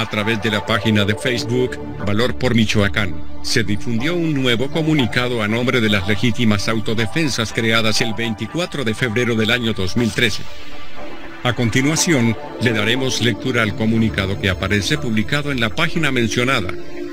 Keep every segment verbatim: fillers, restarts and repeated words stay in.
A través de la página de Facebook, Valor por Michoacán, se difundió un nuevo comunicado a nombre de las legítimas autodefensas creadas el veinticuatro de febrero del año dos mil trece. A continuación, le daremos lectura al comunicado que aparece publicado en la página mencionada.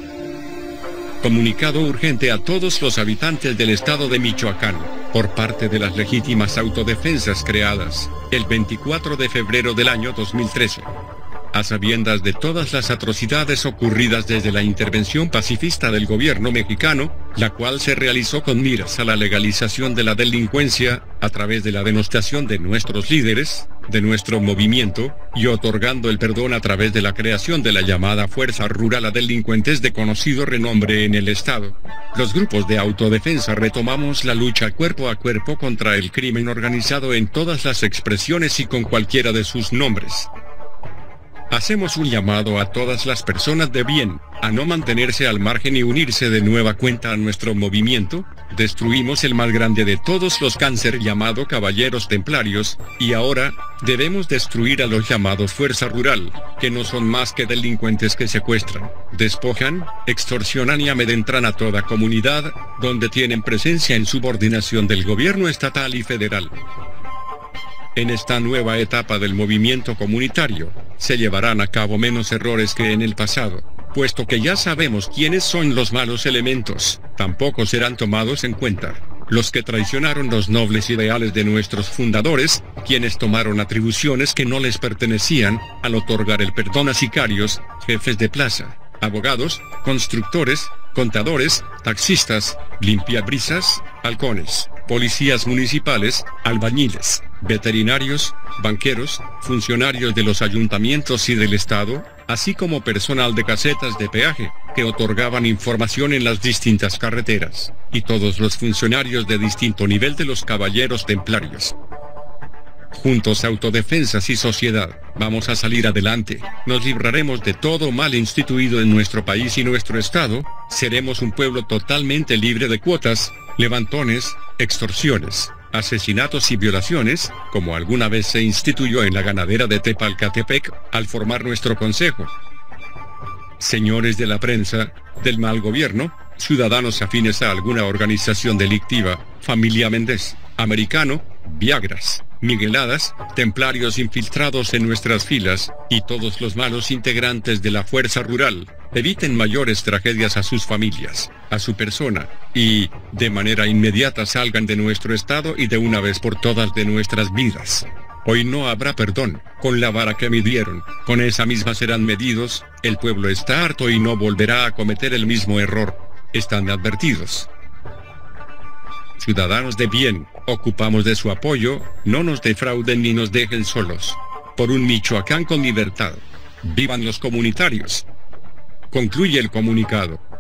Comunicado urgente a todos los habitantes del estado de Michoacán, por parte de las legítimas autodefensas creadas, el veinticuatro de febrero del año dos mil trece. A sabiendas de todas las atrocidades ocurridas desde la intervención pacifista del gobierno mexicano, la cual se realizó con miras a la legalización de la delincuencia, a través de la denostación de nuestros líderes, de nuestro movimiento, y otorgando el perdón a través de la creación de la llamada Fuerza Rural a delincuentes de conocido renombre en el estado. Los grupos de autodefensa retomamos la lucha cuerpo a cuerpo contra el crimen organizado en todas las expresiones y con cualquiera de sus nombres. Hacemos un llamado a todas las personas de bien, a no mantenerse al margen y unirse de nueva cuenta a nuestro movimiento. Destruimos el más grande de todos los cáncer llamado Caballeros Templarios, y ahora, debemos destruir a los llamados Fuerza Rural, que no son más que delincuentes que secuestran, despojan, extorsionan y amedrentan a toda comunidad, donde tienen presencia en subordinación del gobierno estatal y federal. En esta nueva etapa del movimiento comunitario, se llevarán a cabo menos errores que en el pasado, puesto que ya sabemos quiénes son los malos elementos. Tampoco serán tomados en cuenta los que traicionaron los nobles ideales de nuestros fundadores, quienes tomaron atribuciones que no les pertenecían, al otorgar el perdón a sicarios, jefes de plaza, abogados, constructores, contadores, taxistas, limpiabrisas, halcones, policías municipales, albañiles, veterinarios, banqueros, funcionarios de los ayuntamientos y del estado, así como personal de casetas de peaje, que otorgaban información en las distintas carreteras, y todos los funcionarios de distinto nivel de los caballeros templarios. Juntos, autodefensas y sociedad, vamos a salir adelante, nos libraremos de todo mal instituido en nuestro país y nuestro estado, seremos un pueblo totalmente libre de cuotas, levantones, extorsiones, asesinatos y violaciones, como alguna vez se instituyó en la ganadera de Tepalcatepec, al formar nuestro consejo. Señores de la prensa, del mal gobierno, ciudadanos afines a alguna organización delictiva, familia Méndez, americano, Viagras, Migueladas, templarios infiltrados en nuestras filas, y todos los malos integrantes de la Fuerza Rural, eviten mayores tragedias a sus familias, a su persona, y, de manera inmediata salgan de nuestro estado y de una vez por todas de nuestras vidas. Hoy no habrá perdón, con la vara que midieron, con esa misma serán medidos, el pueblo está harto y no volverá a cometer el mismo error. Están advertidos. Ciudadanos de bien, ocupamos de su apoyo, no nos defrauden ni nos dejen solos. Por un Michoacán con libertad. ¡Vivan los comunitarios! Concluye el comunicado.